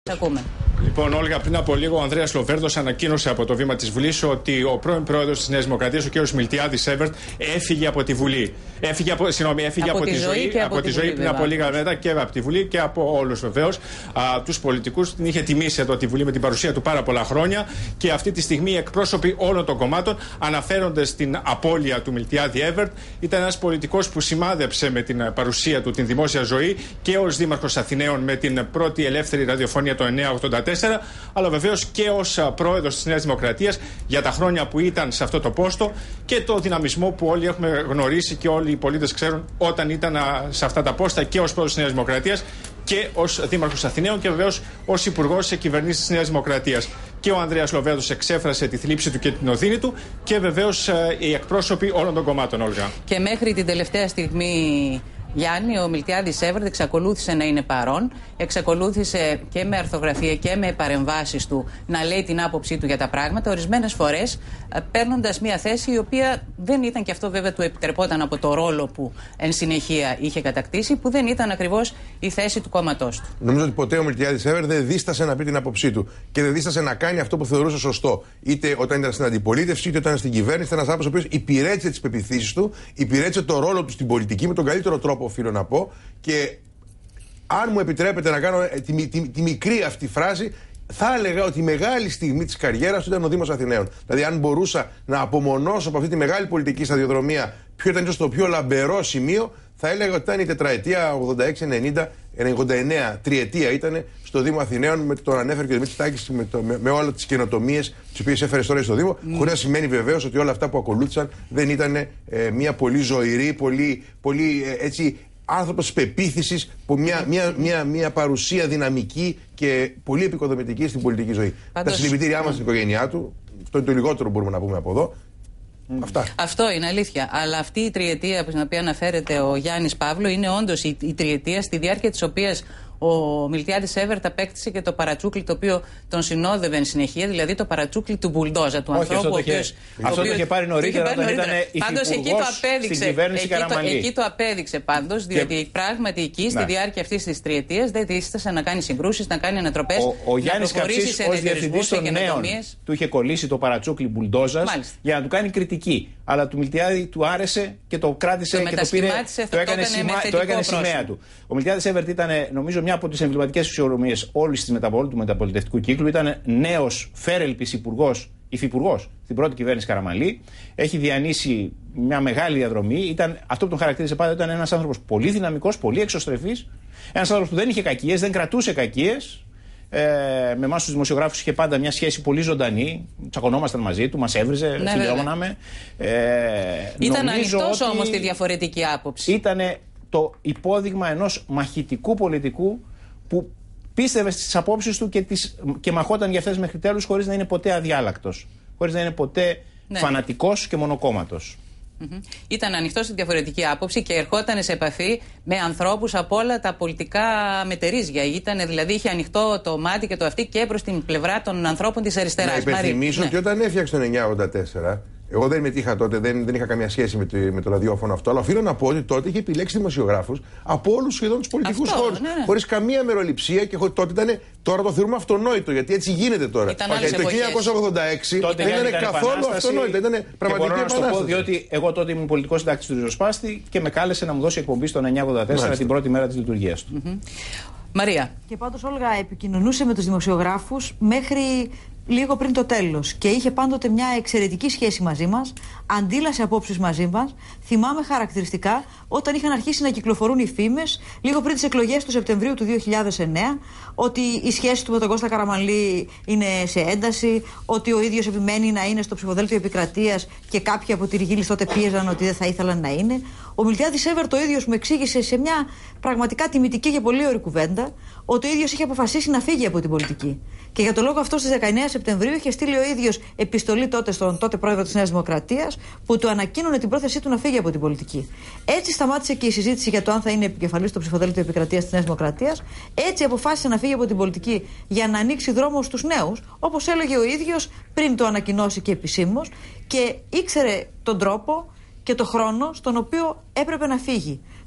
Ακούμε. Λοιπόν, Όλγα, πριν από λίγο ο Ανδρέας Λοβέρδος ανακοίνωσε από το βήμα της Βουλής ότι ο πρώην πρόεδρος της Νέας Δημοκρατίας, ο κ. Μιλτιάδης Έβερτ, έφυγε από τη Βουλή. Έφυγε από τη ζωή πριν από λίγα μέτρα και από τη Βουλή και από όλους βεβαίως τους πολιτικούς. Την είχε τιμήσει εδώ τη Βουλή με την παρουσία του πάρα πολλά χρόνια και αυτή τη στιγμή οι εκπρόσωποι όλων των κομμάτων αναφέρονται στην απώλεια του Μιλτιάδη Έβερτ. Ήταν ένας πολιτικός που σημάδεψε με την παρουσία του την δημόσια ζωή και ως Δήμαρχος Αθηναίων με την πρώτη ελεύθερη ραδιοφωνία το 1984. Αλλά βεβαίως και ως πρόεδρος της Νέας Δημοκρατίας για τα χρόνια που ήταν σε αυτό το πόστο και το δυναμισμό που όλοι έχουμε γνωρίσει και όλοι οι πολίτες ξέρουν όταν ήταν σε αυτά τα πόστα και ως πρόεδρος της Νέας Δημοκρατίας και ως Δήμαρχος Αθηναίων και βεβαίως ως Υπουργός σε κυβερνήσεις της Νέας Δημοκρατίας. Και ο Ανδρέας Λοβέρδος εξέφρασε τη θλίψη του και την οδύνη του και βεβαίως οι εκπρόσωποι όλων των κομμάτων, Όλγα. Και μέχρι την τελευταία στιγμή, Γιάννη, ο Μιλτιάδης Έβερτ εξακολούθησε να είναι παρόν, εξακολούθησε και με αρθογραφία και με παρεμβάσεις του να λέει την άποψή του για τα πράγματα, ορισμένες φορές παίρνοντας μια θέση η οποία δεν ήταν, και αυτό βέβαια του επιτρεπόταν από το ρόλο που εν συνεχεία είχε κατακτήσει, που δεν ήταν ακριβώς η θέση του κόμματός του. Νομίζω ότι ποτέ ο Μιλτιάδης Έβερτ δεν δίστασε να πει την άποψή του και δεν δίστασε να κάνει αυτό που θεωρούσε σωστό. Είτε όταν ήταν στην αντιπολίτευση, είτε όταν ήταν στην κυβέρνηση. Ήταν ένας άνθρωπος ο οποίος υπηρέτησε τις πεποιθήσεις του, υπηρέτησε το ρόλο του στην πολιτική με τον καλύτερο τρόπο, οφείλω να πω. Και αν μου επιτρέπετε να κάνω τη μικρή αυτή φράση, θα έλεγα ότι η μεγάλη στιγμή της καριέρας του ήταν ο Δήμος Αθηναίων. Δηλαδή, αν μπορούσα να απομονώσω από αυτή τη μεγάλη πολιτική σταδιοδρομία ποιο ήταν το πιο λαμπερό σημείο, θα έλεγα ότι ήταν η τετραετία 86-90-89, τριετία ήταν στο Δήμο Αθηναίων, με τον ανέφερε και ο Δημήτρης Τάκης, με όλες τις καινοτομίες τις οποίες έφερε τώρα στο Δήμο, χωρίς να σημαίνει βεβαίως ότι όλα αυτά που ακολούθησαν δεν ήταν μια πολύ ζωηρή, πολύ έτσι άνθρωπος πεποίθησης, μια παρουσία δυναμική και πολύ επικοδομητική στην πολιτική ζωή. Τα συλληπιτήριά μας στην οικογένειά του, αυτό είναι το λιγότερο που μπορούμε να πούμε από εδώ. Αυτά. Αυτό είναι αλήθεια. Αλλά αυτή η τριετία στην οποία αναφέρεται ο Γιάννης Παύλο είναι όντως η τριετία στη διάρκεια της οποίας ο Μιλτιάδης Έβερτ απέκτησε και το παρατσούκλι το οποίο τον συνόδευε εν συνεχεία, δηλαδή το παρατσούκλι του μπουλντόζα, του ανθρώπου. Αυτό το είχε πάρει νωρίτερα όταν ήταν υφυπουργός στην κυβέρνηση Καραμανλή. Εκεί το απέδειξε πάντως, διότι πράγματι εκεί στη διάρκεια αυτής της τριετίας δεν δίστασε να κάνει συγκρούσεις, να κάνει ανατροπές. Ο Γιάννης Καψής ως διευθυντής των νέων του είχε κολλήσει το παρατσούκλι μπουλντόζας για να του κάνει κριτική. Αλλά του Μιλτιάδη του άρεσε και το κράτησε και το πήρε. Το έκανε σημαία του. Ο Μιλτιάδης Έβερτ ήταν, νομίζω, μια από τις εμβληματικές φυσιογνωμίες όλης της του μεταπολιτευτικού κύκλου. Ήταν νέος φέρελπης υφυπουργός στην πρώτη κυβέρνηση Καραμανλή. Έχει διανύσει μια μεγάλη διαδρομή. Αυτό που τον χαρακτήριζε πάντα ήταν ένας άνθρωπος πολύ δυναμικός, πολύ εξωστρεφής. Ένας άνθρωπος που δεν είχε κακίες, δεν κρατούσε κακίες. Με εμάς τους δημοσιογράφους είχε πάντα μια σχέση πολύ ζωντανή. Τσακωνόμασταν μαζί του, μας έβριζε, φιλιόμοναμε. Ήταν ανοιχτός όμως στη διαφορετική άποψη. Ήταν το υπόδειγμα ενός μαχητικού πολιτικού που πίστευε στις απόψεις του και μαχόταν για αυτές μέχρι τέλους, χωρίς να είναι ποτέ αδιάλακτος, χωρίς να είναι ποτέ φανατικός και μονοκόμματος. Ήταν ανοιχτός στη διαφορετική άποψη και ερχόταν σε επαφή με ανθρώπους από όλα τα πολιτικά μετερίζια. Δηλαδή είχε ανοιχτό το μάτι και το αυτί και προς την πλευρά των ανθρώπων της αριστεράς. Να υπενθυμίσω ότι όταν έφτιαξε το 1984, εγώ δεν μετήχα τότε, δεν είχα καμία σχέση με το ραδιόφωνο αυτό, αλλά οφείλω να πω ότι τότε είχε επιλέξει δημοσιογράφους από όλους σχεδόν τους πολιτικούς χώρους. Χωρίς καμία μεροληψία και τότε ήταν. Τώρα το θεωρούμε αυτονόητο, γιατί έτσι γίνεται τώρα. Γιατί το 1986 δεν ήταν καθόλου αυτονόητο. Ήταν πραγματική επανάσταση. Μπορώ να το πω, διότι εγώ τότε ήμουν πολιτικός συντάκτης του Ριζοσπάστη και με κάλεσε να μου δώσει εκπομπή στο 1984 την πρώτη μέρα της λειτουργίας του. Μαρία. Και πάντως, Όλγα, επικοινωνούσε με τους δημοσιογράφους μέχρι λίγο πριν το τέλος και είχε πάντοτε μια εξαιρετική σχέση μαζί μας, αντίλασε απόψεις μαζί μας. Θυμάμαι χαρακτηριστικά όταν είχαν αρχίσει να κυκλοφορούν οι φήμες λίγο πριν τις εκλογές του Σεπτεμβρίου του 2009 ότι η σχέση του με τον Κώστα Καραμανλή είναι σε ένταση, ότι ο ίδιος επιμένει να είναι στο ψηφοδέλτιο επικρατείας και κάποιοι από τη Ριγίλης τότε πίεζαν ότι δεν θα ήθελαν να είναι. Ο Μιλτιάδης Έβερτ ο ίδιος μου εξήγησε σε μια πραγματικά τιμητική και πολύ ωραία κουβέντα ότι ο ίδιος είχε αποφασίσει να φύγει από την πολιτική. Και για το λόγο αυτό στις 19 Σεπτεμβρίου είχε στείλει ο ίδιος επιστολή τότε στον τότε πρόεδρο της Νέας Δημοκρατίας που του ανακοίνωνε την πρόθεσή του να φύγει από την πολιτική. Έτσι σταμάτησε και η συζήτηση για το αν θα είναι επικεφαλής στο ψηφοδέλτιο επικρατείας της Νέας Δημοκρατίας. Έτσι αποφάσισε να φύγει από την πολιτική για να ανοίξει δρόμο στους νέους, όπως έλεγε ο ίδιος πριν το ανακοινώσει και επισήμως, και ήξερε τον τρόπο και το χρόνο στον οποίο έπρεπε να φύγει.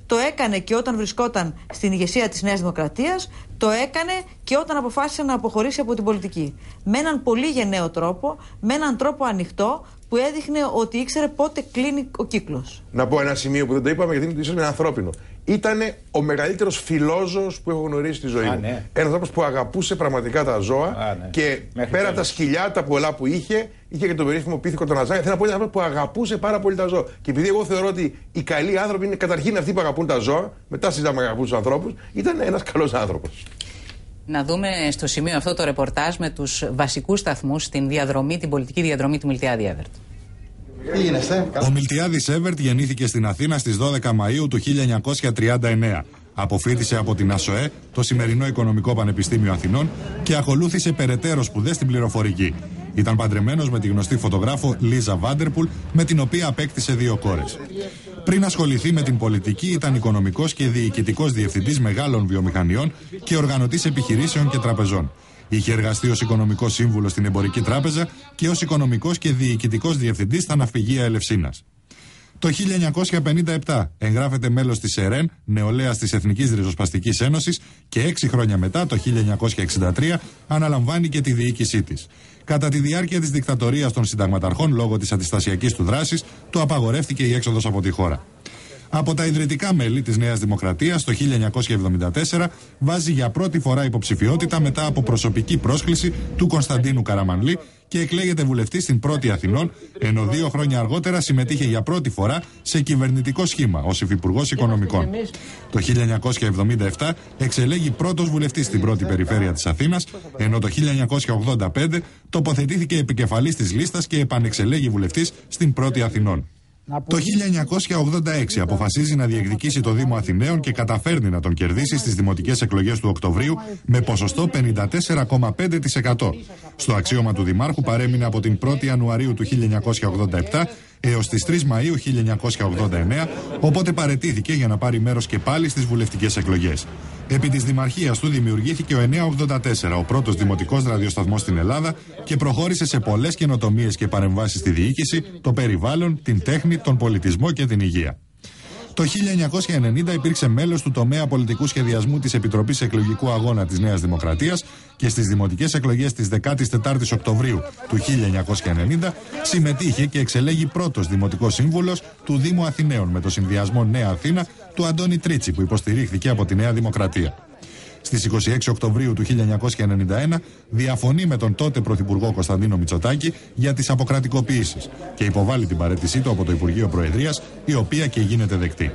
το έκανε και όταν βρισκόταν στην ηγεσία της Νέας Δημοκρατίας, το έκανε και όταν αποφάσισε να αποχωρήσει από την πολιτική. Με έναν πολύ γενναίο τρόπο, με έναν τρόπο ανοιχτό, που έδειχνε ότι ήξερε πότε κλείνει ο κύκλος. Να πω ένα σημείο που δεν το είπαμε, γιατί είναι ίσως ανθρώπινο. Ήτανε ο μεγαλύτερος φιλόζωος που έχω γνωρίσει στη ζωή μου. Ναι. Ένας άνθρωπος που αγαπούσε πραγματικά τα ζώα και πέρα από τα σκυλιά, τα πολλά που είχε και το περίφημο πίθηκο των Αζάγια. Θέλω να πω ένα άνθρωπο που αγαπούσε πάρα πολύ τα ζώα. Και επειδή εγώ θεωρώ ότι οι καλοί άνθρωποι είναι καταρχήν αυτοί που αγαπούν τα ζώα, μετά συζητάμε αγαπούν τους ανθρώπους, ήταν ένας καλός άνθρωπος. Να δούμε στο σημείο αυτό το ρεπορτάζ με τους βασικούς σταθμούς στην την πολιτική διαδρομή του Μιλτιάδη Έβερτ. Ο Μιλτιάδης Έβερτ γεννήθηκε στην Αθήνα στις 12 Μαΐου του 1939. Αποφοίτησε από την ΑΣΟΕ, το σημερινό Οικονομικό Πανεπιστήμιο Αθηνών, και ακολούθησε περαιτέρω σπουδές στην πληροφορική. Ήταν παντρεμένος με τη γνωστή φωτογράφο Λίζα Βάντερπουλ, με την οποία απέκτησε 2 κόρες. Πριν ασχοληθεί με την πολιτική, ήταν οικονομικός και διοικητικός διευθυντής μεγάλων βιομηχανιών και οργανωτής επιχειρήσεων και τραπεζών. Είχε εργαστεί ως οικονομικός σύμβουλος στην Εμπορική Τράπεζα και ως οικονομικός και διοικητικός διευθυντής στα Ναυπηγεία Ελευσίνας. Το 1957 εγγράφεται μέλος της ΕΡΕΝ, νεολαίας της Εθνικής Ριζοσπαστικής Ένωσης, και 6 χρόνια μετά, το 1963, αναλαμβάνει και τη διοίκησή της. Κατά τη διάρκεια της δικτατορίας των συνταγματαρχών, λόγω της αντιστασιακής του δράσης, του απαγορεύτηκε η έξοδος από τη χώρα. Από τα ιδρυτικά μέλη της Νέας Δημοκρατίας, το 1974 βάζει για πρώτη φορά υποψηφιότητα μετά από προσωπική πρόσκληση του Κωνσταντίνου Καραμανλή και εκλέγεται βουλευτής στην Πρώτη Αθηνών, ενώ 2 χρόνια αργότερα συμμετείχε για πρώτη φορά σε κυβερνητικό σχήμα ως Υφυπουργός Οικονομικών. Το 1977 εξελέγει πρώτος βουλευτής στην πρώτη περιφέρεια της Αθήνας, ενώ το 1985 τοποθετήθηκε επικεφαλής της λίστας και επανεξελέγει βουλευτής στην Πρώτη Αθηνών. Το 1986 αποφασίζει να διεκδικήσει το Δήμο Αθηναίων και καταφέρνει να τον κερδίσει στις δημοτικές εκλογές του Οκτωβρίου με ποσοστό 54,5%. Στο αξίωμα του Δημάρχου παρέμεινε από την 1η Ιανουαρίου του 1987 έως τις 3 Μαΐου 1989, οπότε παραιτήθηκε για να πάρει μέρος και πάλι στις βουλευτικές εκλογές. Επί της δημαρχίας του δημιουργήθηκε ο 984, ο πρώτος δημοτικός ραδιοσταθμός στην Ελλάδα, και προχώρησε σε πολλές καινοτομίες και παρεμβάσεις στη διοίκηση, το περιβάλλον, την τέχνη, τον πολιτισμό και την υγεία. Το 1990 υπήρξε μέλος του τομέα πολιτικού σχεδιασμού της Επιτροπής Εκλογικού Αγώνα της Νέας Δημοκρατίας και στις δημοτικές εκλογές της 14ης Οκτωβρίου του 1990 συμμετείχε και εξελέγει πρώτος δημοτικός σύμβουλος του Δήμου Αθηναίων με το συνδυασμό Νέα Αθήνα του Αντώνη Τρίτσι, που υποστηρίχθηκε από τη Νέα Δημοκρατία. Στις 26 Οκτωβρίου του 1991 διαφωνεί με τον τότε Πρωθυπουργό Κωνσταντίνο Μητσοτάκη για τις αποκρατικοποιήσεις και υποβάλλει την παραίτησή του από το Υπουργείο Προεδρίας, η οποία και γίνεται δεκτή.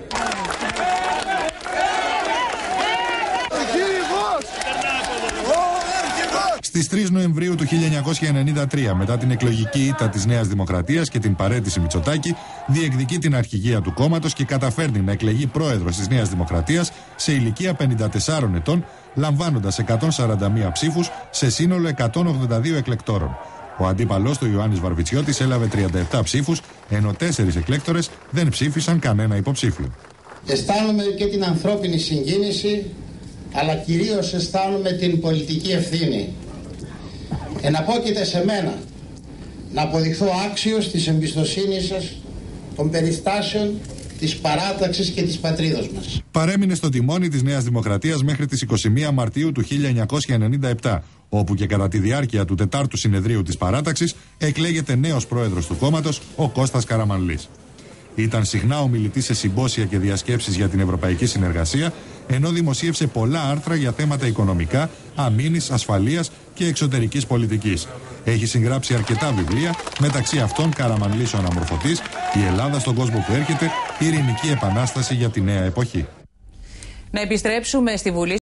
Στις 3 Νοεμβρίου του 1993, μετά την εκλογική ήττα της Νέας Δημοκρατίας και την παραίτηση Μητσοτάκη, διεκδικεί την αρχηγία του κόμματος και καταφέρνει να εκλεγεί πρόεδρος της Νέας Δημοκρατίας σε ηλικία 54 ετών, λαμβάνοντας 141 ψήφους σε σύνολο 182 εκλεκτόρων. Ο αντίπαλός του, Ιωάννης Βαρβιτσιώτης, έλαβε 37 ψήφους, ενώ 4 εκλέκτορες δεν ψήφισαν κανένα υποψήφιο. Αισθάνομαι και την ανθρώπινη συγκίνηση, αλλά κυρίως αισθάνομαι την πολιτική ευθύνη. Εναπόκειται σε μένα να αποδειχθώ άξιος της εμπιστοσύνης σας, των περιστάσεων, της παράταξης και της πατρίδος μας. Παρέμεινε στο τιμόνι της Νέας Δημοκρατίας μέχρι τις 21 Μαρτίου του 1997, όπου και κατά τη διάρκεια του 4ου συνεδρίου της παράταξης εκλέγεται νέος πρόεδρος του κόμματος, ο Κώστας Καραμανλής. Ήταν συχνά ομιλητής σε συμπόσια και διασκέψεις για την ευρωπαϊκή συνεργασία, ενώ δημοσίευσε πολλά άρθρα για θέματα οικονομικά, αμήνης, ασφαλείας και εξωτερικής πολιτικής. Έχει συγγράψει αρκετά βιβλία, μεταξύ αυτών Καραμανλής ο Αναμορφωτής, η Ελλάδα στον κόσμο που έρχεται, η ειρηνική επανάσταση για τη νέα εποχή. Να επιστρέψουμε στη Βουλή.